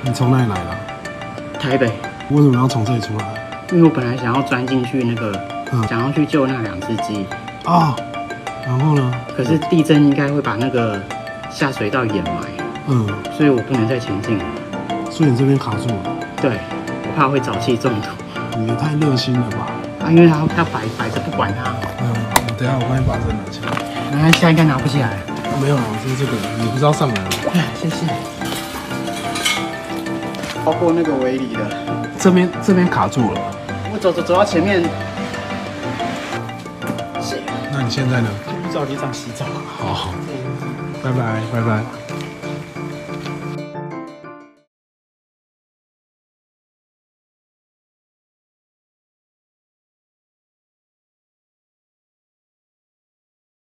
你从哪里来的？ 台北。 为什么要从这里出来？ 因为我本来想要钻进去那个，想要去救那2只鸡。 啊，然后呢？ 可是地震应该会把那个下水道掩埋。所以我不能再前进了。 所以你这边卡住了？ 对，我怕会沼气中毒。 你也太热心了吧？ 因为他摆着不管它。 等一下我帮你把这拿起来。 那现在应该拿不起来。 没有，就是这个，你不是要上来吗？ 谢谢。包括那个围篱的， 这边卡住了。 我走到前面。 那你现在呢？ 就找地方洗澡。 好，拜拜。